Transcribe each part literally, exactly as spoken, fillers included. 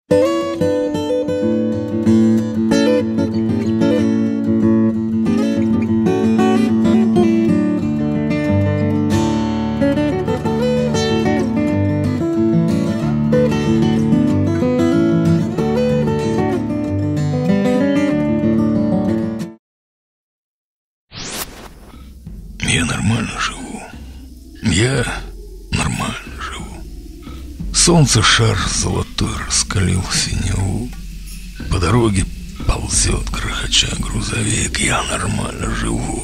Я нормально живу. Я нормально живу. Солнце шар золотой раскалил синеву. По дороге ползет, грохоча грузовик. Я нормально живу.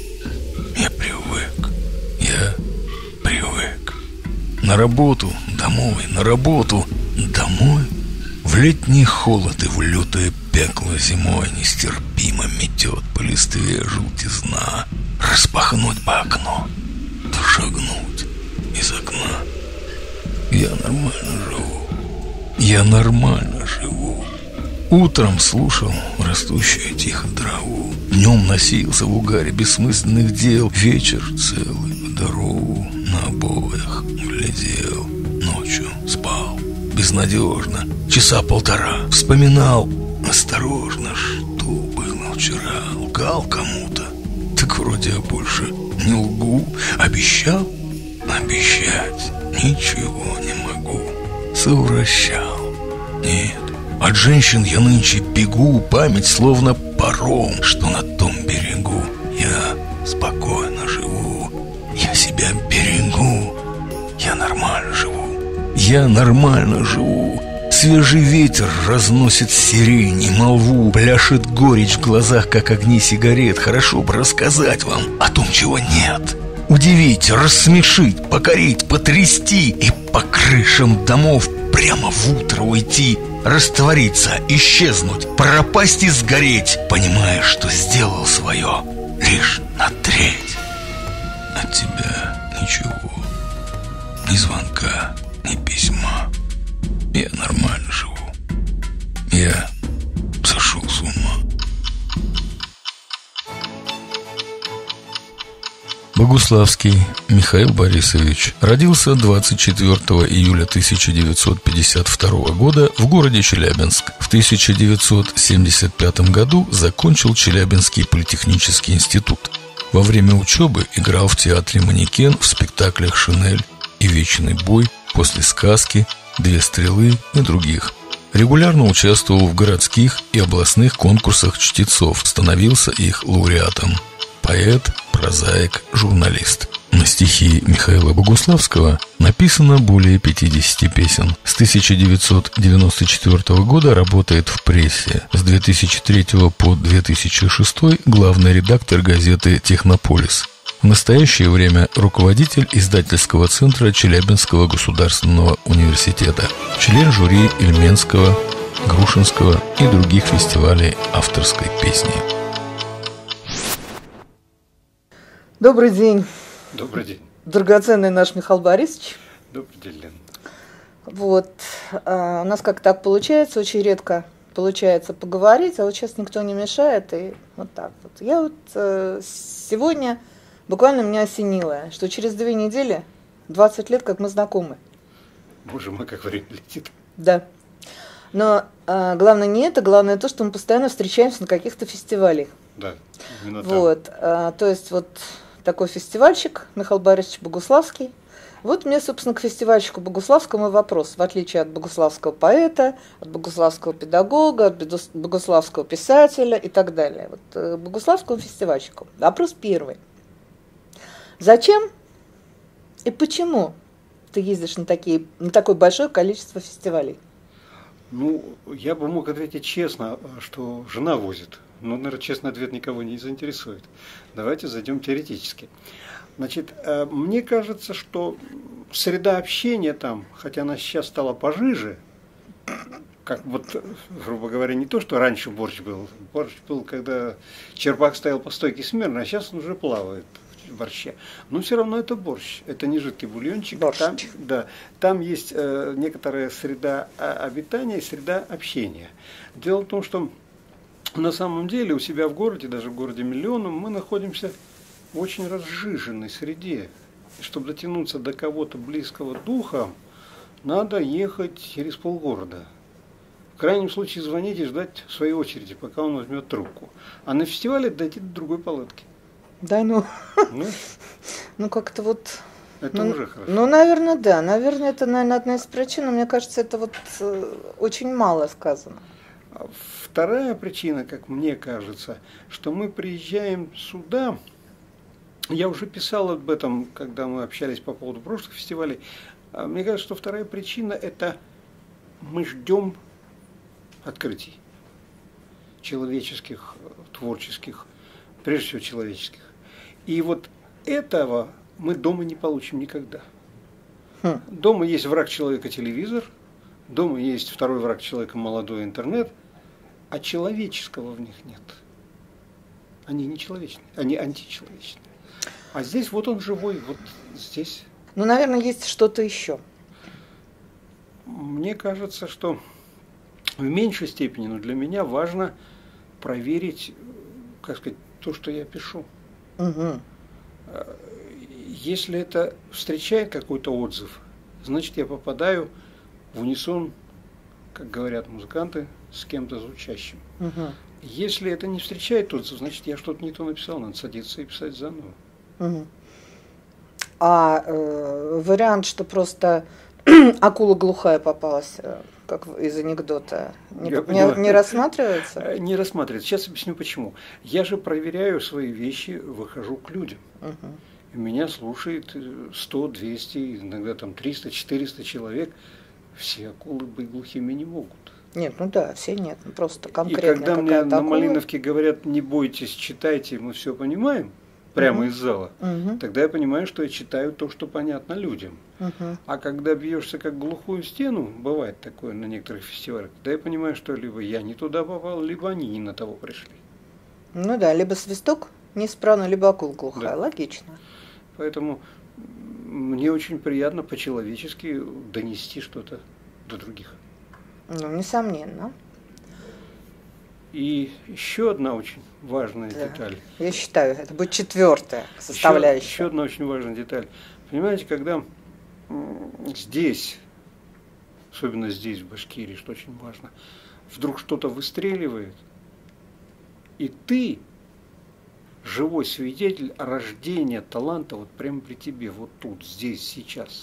Я привык. Я привык. На работу, домой, на работу, домой. В летний холод и в лютое пекло зимой нестерпимо метет по листве желтизна. Распахнуть по окну, да шагнуть из окна. Я нормально живу. Я нормально живу. Утром слушал растущую тихо траву. Днем носился в угаре бессмысленных дел. Вечер целый по дорогу на обоях глядел. Ночью спал безнадежно, часа полтора. Вспоминал осторожно, что было вчера. Лгал кому-то, так вроде я больше не лгу. Обещал, обещать ничего не могу. Совращал, нет. От женщин я нынче бегу. Память словно паром, что на том берегу. Я спокойно живу. Я себя берегу. Я нормально живу. Я нормально живу. Свежий ветер разносит сирень и молву. Пляшет горечь в глазах, как огни сигарет. Хорошо бы рассказать вам о том, чего нет. Удивить, рассмешить, покорить, потрясти. И по крышам домов прямо в утро уйти. Раствориться, исчезнуть, пропасть и сгореть, понимая, что сделал свое лишь на треть. От тебя ничего, ни звонка, ни письма. Я нормально живу. Я сошел с ума. Богуславский Михаил Борисович родился двадцать четвёртого июля тысяча девятьсот пятьдесят второго года в городе Челябинск. В тысяча девятьсот семьдесят пятом году закончил Челябинский политехнический институт. Во время учебы играл в театре «Манекен» в спектаклях «Шинель» и «Вечный бой», «После сказки», «Две стрелы» и других. Регулярно участвовал в городских и областных конкурсах чтецов, становился их лауреатом. Поэт, прозаик, журналист. На стихи Михаила Богуславского написано более пятидесяти песен. С тысяча девятьсот девяносто четвёртого года работает в прессе. С две тысячи третьего по две тысячи шестой главный редактор газеты «Технополис». В настоящее время руководитель издательского центра Челябинского государственного университета, член жюри Ильменского, Грушинского и других фестивалей авторской песни. Добрый день. Добрый день. Драгоценный наш Михаил Борисович. Добрый день, Лен. Вот. А, у нас как так получается, очень редко получается поговорить, а вот сейчас никто не мешает, и вот так вот. Я вот э, сегодня буквально меня осенило, что через две недели двадцать лет, как мы знакомы. Боже мой, как время летит. Да. Но а, главное не это, главное то, что мы постоянно встречаемся на каких-то фестивалях. Да, именно так. Вот. А, то есть вот такой фестивальщик Михаил Борисович Богуславский. Вот мне, собственно, к фестивальщику Богуславскому вопрос. В отличие от богуславского поэта, от богуславского педагога, от богуславского писателя и так далее. Вот, э, богуславскому фестивальщику. Вопрос первый. Зачем и почему ты ездишь на, такие, на такое большое количество фестивалей? Ну, я бы мог ответить честно, что жена возит. Но, наверное, честный ответ никого не заинтересует. Давайте зайдем теоретически. Значит, мне кажется, что среда общения там, хотя она сейчас стала пожиже, как вот, грубо говоря, не то, что раньше борщ был. Борщ был, когда черпак стоял по стойке смирно, а сейчас он уже плавает в борще. Но все равно это борщ, это не жидкий бульончик. Там, да, там есть э, некоторая среда обитания и среда общения. Дело в том, что на самом деле у себя в городе, даже в городе миллионном, мы находимся в очень разжиженной среде. И чтобы дотянуться до кого-то близкого духом, надо ехать через полгорода. В крайнем случае звонить и ждать своей очереди, пока он возьмет трубку. А на фестивале дойти до другой палатки. Да, ну, Ну, ну как-то вот... это ну, уже хорошо. Ну, наверное, да. Наверное, это, наверное, одна из причин. Но мне кажется, это вот э, очень мало сказано. Вторая причина, как мне кажется, что мы приезжаем сюда, я уже писал об этом, когда мы общались по поводу прошлых фестивалей, мне кажется, что вторая причина – это мы ждем открытий человеческих, творческих, прежде всего человеческих. И вот этого мы дома не получим никогда. Хм. Дома есть враг человека телевизор, дома есть второй враг человека молодой интернет, а человеческого в них нет. Они не человечные, они античеловечные. А здесь вот он живой, вот здесь. Ну, наверное, есть что-то еще. Мне кажется, что в меньшей степени, но для меня важно проверить, как сказать, то, что я пишу. Угу. Если это встречает какой-то отзыв, значит, я попадаю в унисон, как говорят музыканты, с кем-то звучащим. Угу. Если это не встречает отзыв, значит, я что-то не то написал, надо садиться и писать заново. Угу. А э, вариант, что просто акула глухая попалась, э, как из анекдота, не, не, не рассматривается? Не рассматривается. Сейчас объясню почему. Я же проверяю свои вещи, выхожу к людям. Угу. И меня слушает сто, двести, иногда там триста, четыреста человек. Все акулы быть глухими не могут. Нет, ну да, все нет, ну просто конкретно. И когда мне на акула... Малиновке говорят, не бойтесь, читайте, мы все понимаем, прямо угу. из зала, угу. тогда я понимаю, что я читаю то, что понятно людям. Угу. А когда бьешься как глухую стену, бывает такое на некоторых фестивалях, тогда я понимаю, что либо я не туда попал, либо они не на того пришли. Ну да, либо свисток неисправно, либо акула глухая, Да. логично. Поэтому мне очень приятно по-человечески донести что-то до других. Ну, несомненно. И еще одна очень важная Да. деталь. Я считаю, это будет четвертая составляющая. Еще, еще одна очень важная деталь. Понимаете, когда здесь, особенно здесь, в Башкирии, что очень важно, вдруг что-то выстреливает, и ты живой свидетель рождения таланта вот прямо при тебе, вот тут, здесь, сейчас.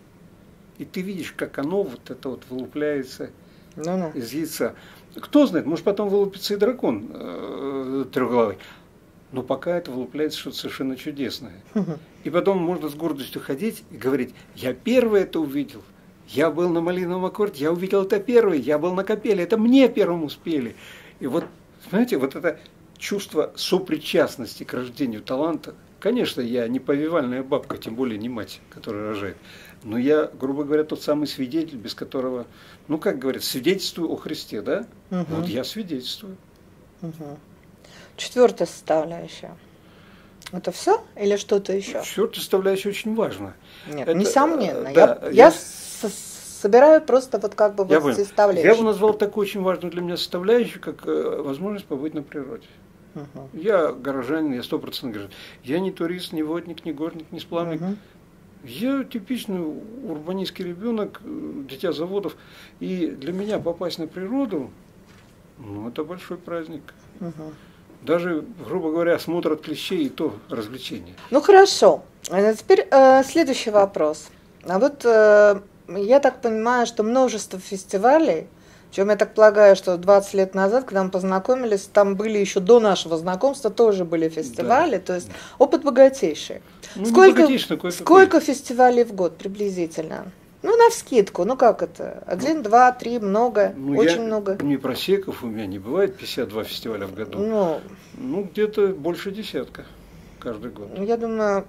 И ты видишь, как оно вот это вот вылупляется Ну-ну. из яйца. Кто знает, может потом вылупится и дракон э, трехглавый. Но пока это вылупляется что-то совершенно чудесное. И потом можно с гордостью ходить и говорить, я первый это увидел. Я был на малиновом аккорде, я увидел это первый, я был на капеле, это мне первым успели. И вот, знаете, вот это чувство сопричастности к рождению таланта. Конечно, я не повивальная бабка, тем более не мать, которая рожает. Но я, грубо говоря, тот самый свидетель, без которого, ну, как говорят, свидетельствую о Христе, да? Угу. Вот я свидетельствую. Угу. Четвертая составляющая. Это все или что-то еще? Четвертая составляющая очень важна. Нет, Это, несомненно. да, я я, я с- собираю просто вот как бы я вот понял. составляющие. Я бы назвал такую очень важную для меня составляющую, как э, возможность побыть на природе. Угу. Я горожанин, я сто процентов горожанин. Я не турист, не водник, не горник, не сплавник. Угу. Я типичный урбанистский ребенок, дитя заводов. И для меня попасть на природу, ну, это большой праздник. Угу. Даже, грубо говоря, осмотр от клещей и то развлечение. Ну хорошо. А теперь э, следующий вопрос. А вот э, я так понимаю, что множество фестивалей, причем я так полагаю, что двадцать лет назад, когда мы познакомились, там были еще до нашего знакомства тоже были фестивали, да. То есть опыт богатейший. Ну, сколько богатейший, сколько фестивалей в год приблизительно? Ну, навскидку, ну как это? Один, ну, два, три, много, ну, очень я много. Не просеков, у меня не бывает пятьдесят два фестиваля в году. Ну, ну где-то больше десятка каждый год. Я думаю,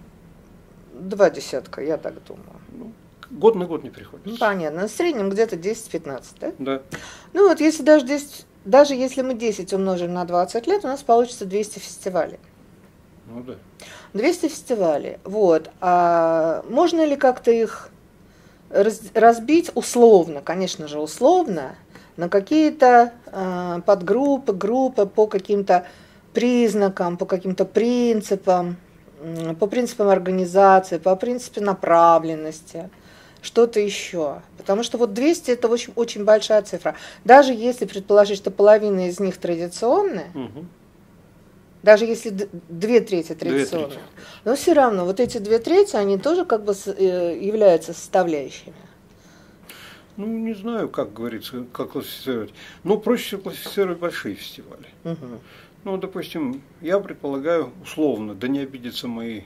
два десятка, я так думаю. Ну, год на год не приходится. Ну, понятно. В среднем где-то десять-пятнадцать, да? Да. Ну вот если даже десять, даже если мы десять умножим на двадцать лет, у нас получится двести фестивалей. Ну да. двести фестивалей. Вот. А можно ли как-то их раз, разбить условно, конечно же, условно, на какие-то э, подгруппы, группы по каким-то признакам, по каким-то принципам, э, по принципам организации, по принципу направленности? что-то еще. Потому что вот двести это очень, очень большая цифра. Даже если предположить, что половина из них традиционные, угу. даже если две трети традиционные, две трети. Но все равно вот эти две трети, они тоже как бы являются составляющими. Ну, не знаю, как говорится, как классифицировать. Но проще всего классифицировать большие фестивали. Угу. Ну, допустим, я предполагаю, условно, да не обидятся мои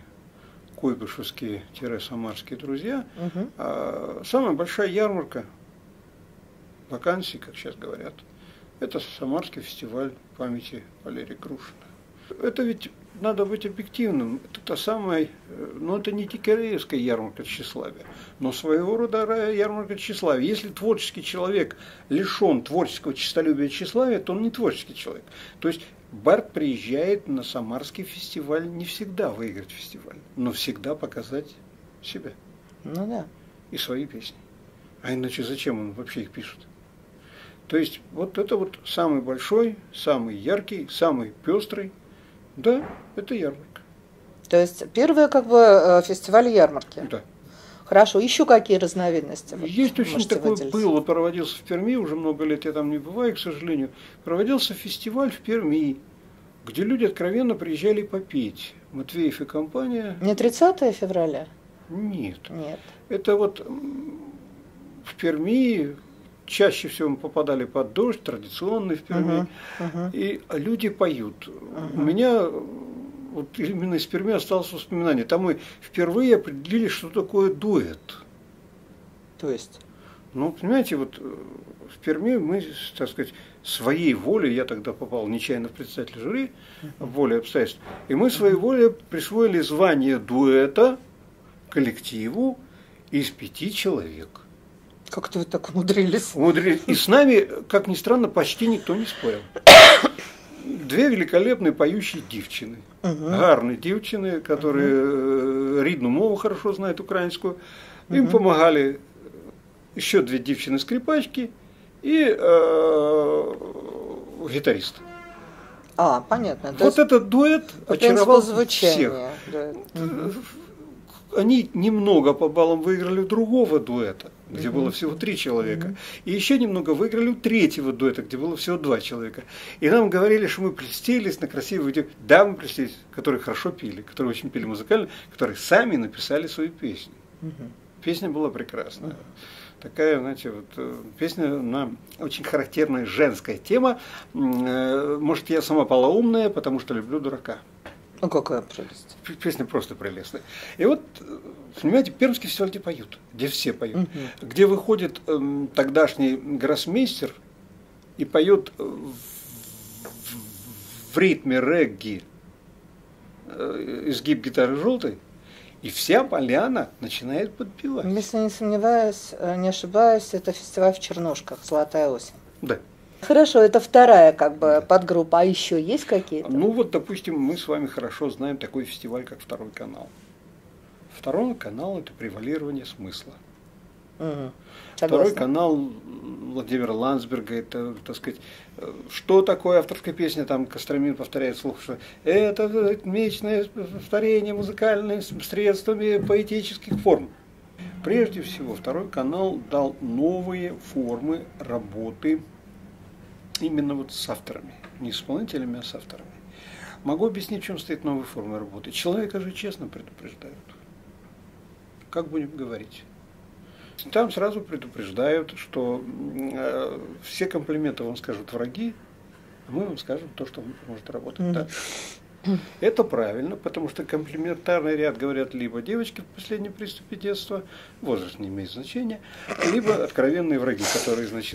куйбышевские-самарские друзья, угу. а, самая большая ярмарка вакансий, как сейчас говорят, это Самарский фестиваль памяти Валерия Грушина. Это ведь надо быть объективным. Это та самая, ну это не Тикареевская ярмарка тщеславия, но своего рода ярмарка тщеславия. Если творческий человек лишен творческого честолюбия и тщеславия, то он не творческий человек. То есть Барт приезжает на Самарский фестиваль не всегда выиграть фестиваль, но всегда показать себя. Ну да. И свои песни. А иначе зачем он вообще их пишет? То есть вот это вот самый большой, самый яркий, самый пестрый. Да, это ярмарка. То есть первый как бы фестиваль ярмарки. Да. Хорошо, еще какие разновидности? Есть очень такой выделить? Был, вот проводился в Перми, уже много лет я там не бываю, к сожалению. Проводился фестиваль в Перми, где люди откровенно приезжали попеть. Матвеев и компания. Не тридцатое февраля? Нет. Нет. Это вот в Перми чаще всего мы попадали под дождь, традиционный в Перми, uh-huh, uh-huh. и люди поют. Uh-huh. У меня вот именно из Перми осталось воспоминание. Там мы впервые определили, что такое дуэт. То есть? Ну, понимаете, вот в Перми мы, так сказать, своей волей, я тогда попал нечаянно в председатель жюри, uh-huh. волей обстоятельств, и мы своей волей присвоили звание дуэта коллективу из пяти человек. Как-то вы так умудрились. Умудрились. И с нами, как ни странно, почти никто не спорил. Две великолепные поющие дівчини. Угу. Гарные дівчини, которые угу. рідну мову хорошо знают, украинскую. Им угу. помогали еще две дівчини-скрипачки и э, гитарист. А, понятно. То вот этот дуэт очаровал всех. Да. Угу. Они немного по баллам выиграли у другого дуэта, где uh-huh. было всего три человека. Uh-huh. И еще немного выиграли у третьего дуэта, где было всего два человека. И нам говорили, что мы прельстились на красивые девушки. Да, мы прельстились, которые хорошо пели, которые очень пели музыкально, которые сами написали свои песни. Uh-huh. Песня была прекрасная. Uh-huh. Такая, знаете, вот песня, она очень характерная женская тема. Может, я сама полоумная, потому что люблю дурака. Ну, какая прелесть. Песня просто прелестная. И вот, понимаете, Пермский фестиваль, где поют, где все поют, угу. где выходит э, тогдашний гроссмейстер и поет в, в, в ритме регги э, изгиб гитары желтой, и вся поляна начинает подпевать. Если не сомневаюсь, не ошибаюсь, это фестиваль в Чернушках, «Золотая осень». Да. Хорошо, это вторая как бы подгруппа, а еще есть какие-то? Ну вот, допустим, мы с вами хорошо знаем такой фестиваль, как «Второй канал». Второй канал – это превалирование смысла. Угу. Второй канал Владимира Ландсберга – это, так сказать, что такое авторская песня, там Костромин повторяет вслух, что это ритмичное повторение музыкальными средствами поэтических форм. Прежде всего, Второй канал дал новые формы работы именно вот с авторами, не исполнителями, а с авторами. Могу объяснить, в чем стоит новая форма работы. Человека же честно предупреждают. Как будем говорить? Там сразу предупреждают, что э, все комплименты вам скажут враги, а мы вам скажем то, что может работать mm-hmm. дальше. Это правильно, потому что комплиментарный ряд говорят либо девочки в последнем приступе детства, возраст не имеет значения, либо откровенные враги, которые, значит,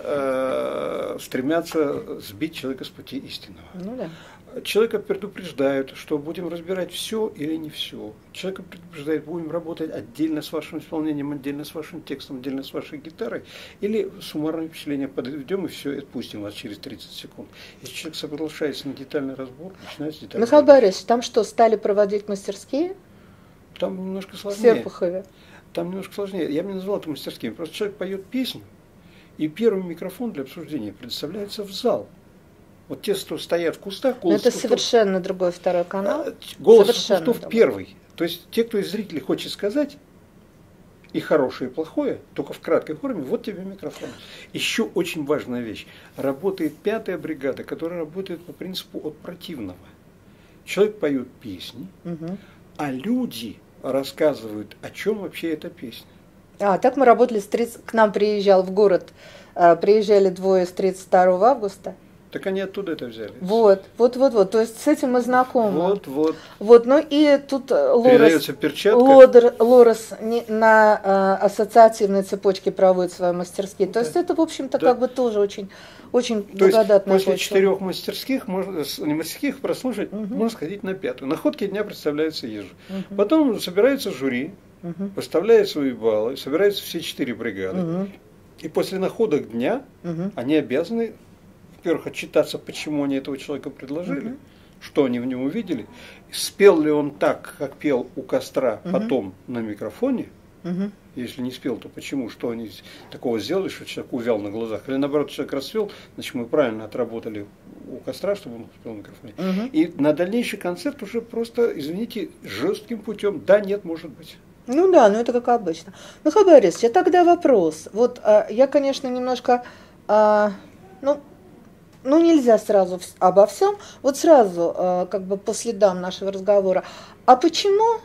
э, стремятся сбить человека с пути истинного. Ну, да. Человека предупреждают, что будем разбирать все или не все. Человека предупреждают, будем работать отдельно с вашим исполнением, отдельно с вашим текстом, отдельно с вашей гитарой, или суммарное впечатление подведем и все, отпустим вас через тридцать секунд. Если человек соглашается на детальный разбор, начинается детальный Михаил разбор. Борисович, там что, стали проводить мастерские? Там немножко сложнее. В Серпухове? Там немножко сложнее. Я бы не назвал это мастерскими. Просто человек поет песню, и первый микрофон для обсуждения предоставляется в зал. Вот те, кто стоят в кустах, голос это кустов, совершенно другой Второй канал. Голос совершенно кустов другой. Первый. То есть те, кто из зрителей хочет сказать, и хорошее, и плохое, только в краткой форме, вот тебе микрофон. Еще очень важная вещь. Работает пятая бригада, которая работает по принципу от противного. Человек поет песни, угу. а люди рассказывают, о чем вообще эта песня. А, так мы работали, с тридцать... к нам приезжал в город, приезжали двое с тридцать второго августа. Так они оттуда это взяли. Вот, вот, вот, вот. То есть с этим мы знакомы. Вот, вот. Вот, ну и тут Лорес, передается перчатка. Лодер, Лорес не, на э, ассоциативной цепочке проводит свои мастерские. То да. есть это, в общем-то, да. как бы тоже очень, очень благодатная почва. После почва. четырех мастерских, можно, не мастерских прослушать, угу. можно сходить на пятую. Находки дня представляются ежу. Угу. Потом собирается жюри, угу. выставляет свои баллы, собираются все четыре бригады. Угу. И после находок дня угу. они обязаны, во-первых, отчитаться, почему они этого человека предложили, uh-huh. что они в нем увидели, спел ли он так, как пел у костра, uh-huh. потом на микрофоне, uh-huh. если не спел, то почему, что они такого сделали, что человек увял на глазах, или наоборот, человек расцвел, значит, мы правильно отработали у костра, чтобы он спел на микрофоне. Uh-huh. И на дальнейший концерт уже просто, извините, жестким путем, да, нет, может быть. Ну да, ну это как обычно. Михаил Борисович, а тогда вопрос. Вот а, я, конечно, немножко, а, ну, Ну, нельзя сразу обо всем. Вот сразу, э, как бы по следам нашего разговора. А почему,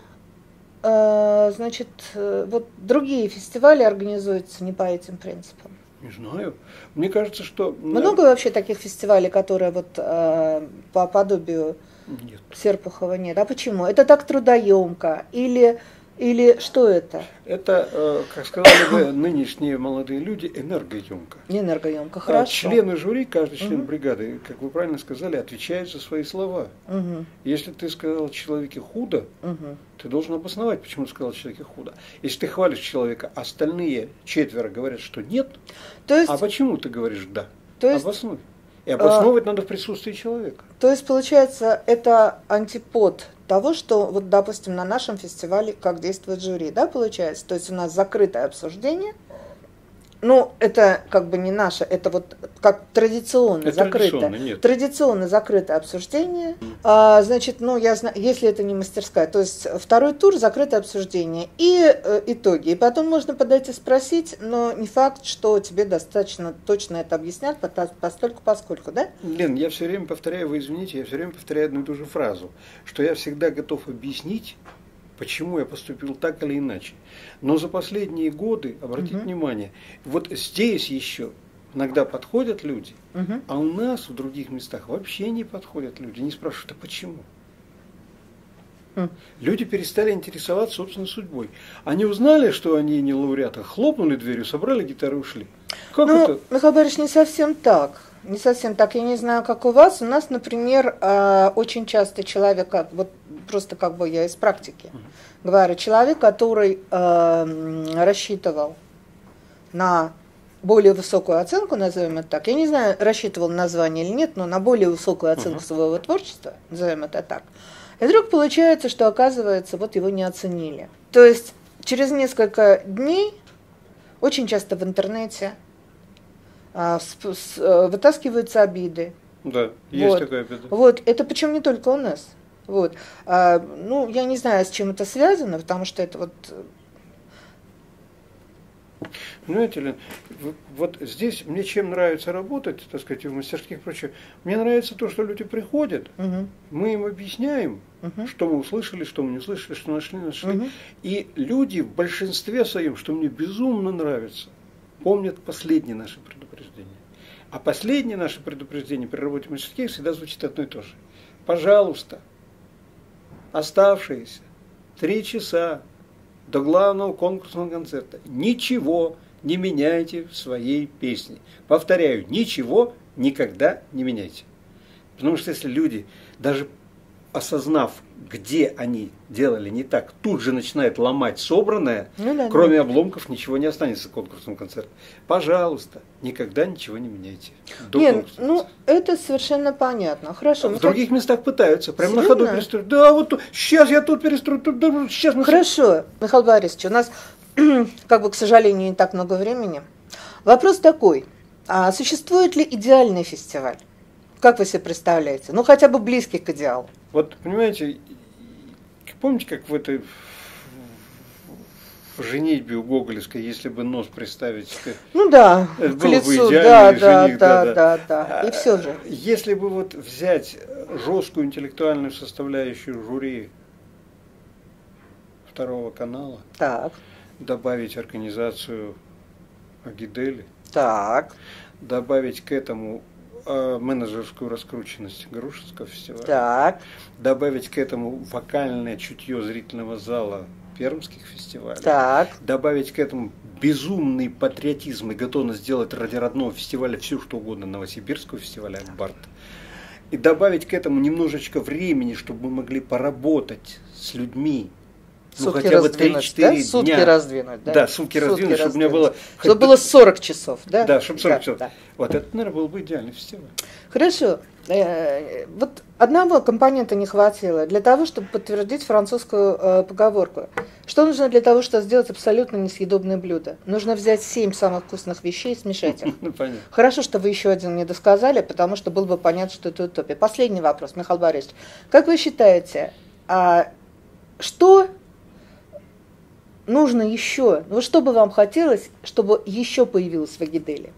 э, значит, э, вот другие фестивали организуются не по этим принципам? Не знаю. Мне кажется, что... Много вообще таких фестивалей, которые вот э, по подобию нет. Серпухова нет? А почему? Это так трудоемко? Или... Или что это? Это, как сказали бы нынешние молодые люди, энергоемко. Энергоемко, хорошо. Члены жюри, каждый член угу. бригады, как вы правильно сказали, отвечает за свои слова. Угу. Если ты сказал человеке худо, угу. ты должен обосновать, почему ты сказал человеке худо. Если ты хвалишь человека, остальные четверо говорят, что нет, то есть, а почему ты говоришь да? То есть, обоснуй. И обосновывать а, надо в присутствии человека. То есть, получается, это антипод того, что, вот, допустим, на нашем фестивале, как действует жюри, да, получается? То есть у нас закрытое обсуждение. Ну, это как бы не наше, это вот как традиционно это закрытое. Традиционно, нет. Традиционно закрытое обсуждение. Mm. А, значит, ну, я знаю, если это не мастерская, то есть второй тур закрытое обсуждение и э, итоги. И потом можно подойти спросить, но не факт, что тебе достаточно точно это объяснят, постольку поскольку, да? Лен, я все время повторяю, вы извините, я все время повторяю одну и ту же фразу, что я всегда готов объяснить, почему я поступил так или иначе. Но за последние годы, обратите uh-huh. внимание, вот здесь еще иногда подходят люди, uh-huh. а у нас в других местах вообще не подходят люди. Не спрашивают, а почему? Uh-huh. Люди перестали интересоваться собственной судьбой. Они узнали, что они не лауреаты, хлопнули дверью, собрали гитару и ушли. Как ну, это? Михаил Борисович, не совсем так. Не совсем так. Я не знаю, как у вас. У нас, например, очень часто человек, вот просто как бы я из практики uh-huh. говорю, человек, который э, рассчитывал на более высокую оценку, назовем это так, я не знаю, рассчитывал на название или нет, но на более высокую оценку uh-huh. своего творчества, назовем это так, и вдруг получается, что, оказывается, вот его не оценили. То есть через несколько дней, очень часто в интернете, а, с, с, вытаскиваются обиды. Да, есть вот. такая обида. Вот, это причем не только у нас. Вот. А, ну, я не знаю, с чем это связано, потому что это вот... Знаете, Лен, вот здесь мне чем нравится работать, так сказать, в мастерских и прочее, мне нравится то, что люди приходят, угу. мы им объясняем, угу. что мы услышали, что мы не услышали, что нашли, нашли. Угу. И люди в большинстве своем, что мне безумно нравится, помнят последнее наше предупреждение. А последнее наше предупреждение при работе в мастерских всегда звучит одно и то же. Пожалуйста, оставшиеся три часа до главного конкурсного концерта ничего не меняйте в своей песне. Повторяю, ничего никогда не меняйте. Потому что если люди, даже осознав, где они делали не так, тут же начинают ломать собранное, ну, да, кроме да. обломков ничего не останется в конкурсном концерте. Пожалуйста, никогда ничего не меняйте. Нет, ну это совершенно понятно. Хорошо. В других как... местах пытаются, прямо на ходу перестроить. Да, вот тут, сейчас я тут перестрою, тут, да, сейчас мы... Хорошо, Михаил Борисович, у нас, как бы, к сожалению, не так много времени. Вопрос такой, а существует ли идеальный фестиваль? Как вы себе представляете? Ну, хотя бы близкий к идеалу. Вот, понимаете, помните, как в этой в по женитьбе у Гоголевской, если бы нос приставить к... Ну да, это к был лицу, бы да, идеальный да, жених, да, да, да, да. И все же. Если бы вот взять жесткую интеллектуальную составляющую жюри Второго канала, Так, добавить организацию Агидели, так, добавить к этому э, менеджерскую раскрученность Грушинского фестиваля, так, добавить к этому вокальное чутье зрительного зала пермских фестивалей, так. добавить к этому безумный патриотизм и готовность сделать ради родного фестиваля все, что угодно, Новосибирского фестиваля «Акбарт», и добавить к этому немножечко времени, чтобы мы могли поработать с людьми, ну, Сутки хотя бы раздвинуть, три-четыре да? Сутки дня. раздвинуть, да? Да, сутки, Сутки раздвинуть, чтобы у меня было... Чтобы было сорок часов, да? Да, чтобы сорок да, часов. Да. Вот это, наверное, был бы идеальный фестиваль. Хорошо. Э, Вот одного компонента не хватило для того, чтобы подтвердить французскую э, поговорку. Что нужно для того, чтобы сделать абсолютно несъедобное блюдо? Нужно взять семь самых вкусных вещей и смешать их. Ну, понятно. Хорошо, что вы еще один не досказали, потому что было бы понятно, что это утопия. Последний вопрос, Михаил Борисович. Как вы считаете, а что нужно еще? Ну, что бы вам хотелось, чтобы еще появилось в Агиделе?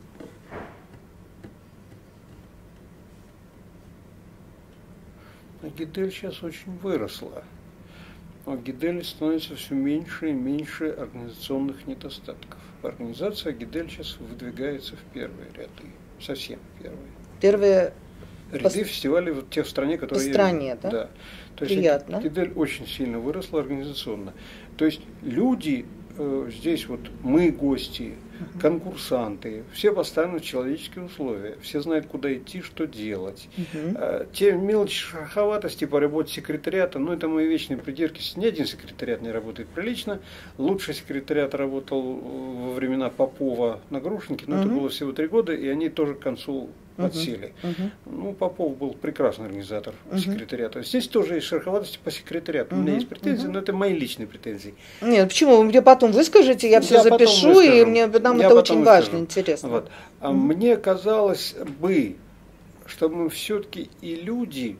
Агидель сейчас очень выросла. У Агидель становится все меньше и меньше организационных недостатков. Организация Агидель сейчас выдвигается в первые ряды. Совсем в первые. Первые Ряды по... фестивалей вот те в стране, которые... По стране, да? Да. То есть Приятно. Агидель очень сильно выросла организационно. То есть люди э, здесь вот, мы гости, uh-huh. конкурсанты, все поставлены в человеческие условия, все знают, куда идти, что делать. Uh-huh. Э, те мелочи шероховатости по работе секретариата, ну это мои вечные придирки, ни один секретариат не работает прилично. Лучший секретариат работал во времена Попова на Грушинке, но uh-huh. это было всего три года, и они тоже к концу Uh-huh. отсели. Uh-huh. Ну, Попов был прекрасный организатор uh-huh. секретариата. Здесь тоже есть шероховатости по секретариату. Uh-huh. У меня есть претензии, uh-huh. но это мои личные претензии. Нет, почему? Вы мне потом выскажете, я все я запишу, и мне, нам я это очень выскажу. Важно, интересно. Вот. А uh-huh. мне казалось бы, что мы все-таки и люди,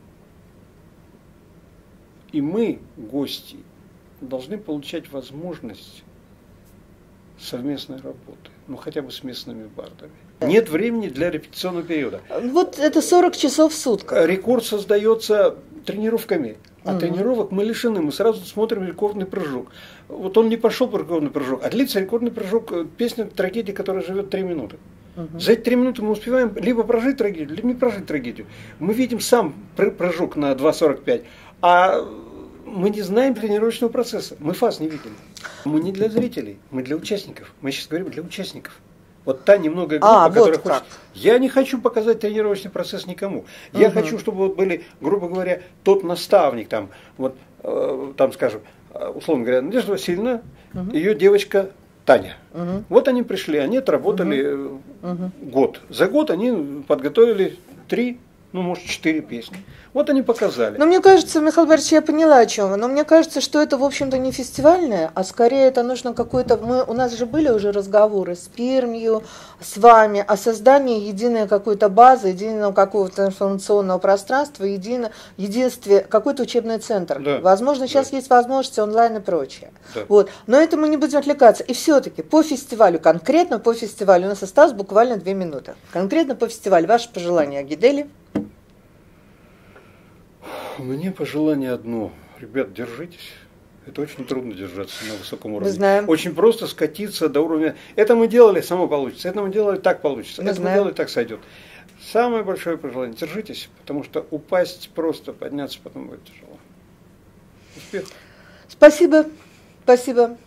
и мы, гости, должны получать возможность совместной работы. Ну, хотя бы с местными бардами. Нет времени для репетиционного периода. Вот это сорок часов в сутки. Рекорд создается тренировками. А угу. тренировок мы лишены. Мы сразу смотрим рекордный прыжок. Вот он не пошел по рекордный прыжок, а длится рекордный прыжок песня «Трагедия», которая живет три минуты. Угу. За эти три минуты мы успеваем либо прожить трагедию, либо не прожить трагедию. Мы видим сам прыжок на два сорок пять, а мы не знаем тренировочного процесса. Мы фаз не видим. Мы не для зрителей, мы для участников. Мы сейчас говорим для участников. Вот та немногое группа, а, которая вот хочет... Как. Я не хочу показать тренировочный процесс никому. Я угу. хочу, чтобы вот были, грубо говоря, тот наставник, там, вот, э, там, скажем, условно говоря, Надежда Васильевна, угу. ее девочка Таня. Угу. Вот они пришли, они отработали угу. год. За год они подготовили три, ну, может, четыре песни. Вот они показали. Но мне кажется, Михаил Борисович, я поняла, о чем вы, но мне кажется, что это, в общем-то, не фестивальное, а скорее это нужно какое-то... Мы, у нас же были уже разговоры с Пермью, с вами о создании единой какой-то базы, единого какого-то информационного пространства, едино, единстве, какой-то учебный центр. Да. Возможно, сейчас да. есть возможности онлайн и прочее. Да. Вот. Но это мы не будем отвлекаться. И все-таки по фестивалю, конкретно по фестивалю, у нас осталось буквально две минуты. Конкретно по фестивалю, ваши пожелания Агидели? Мне пожелание одно. Ребят, держитесь. Это очень трудно держаться на высоком уровне. Мы знаем. Очень просто скатиться до уровня. Это мы делали, само получится. Это мы делали, так получится. Мы это знаем. мы делали, так сойдет. Самое большое пожелание. Держитесь, потому что упасть просто, подняться потом будет тяжело. Успех. Спасибо. Спасибо.